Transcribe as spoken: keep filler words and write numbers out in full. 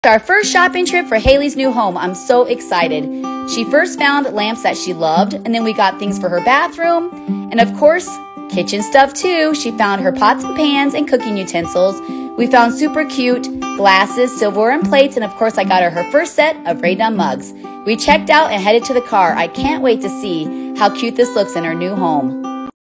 Our first shopping trip for Haley's new home. I'm so excited. She first found lamps that she loved, and then we got things for her bathroom, and of course, kitchen stuff too. She found her pots and pans and cooking utensils. We found super cute glasses, silverware, and plates, and of course, I got her her first set of Raydon mugs. We checked out and headed to the car. I can't wait to see how cute this looks in her new home.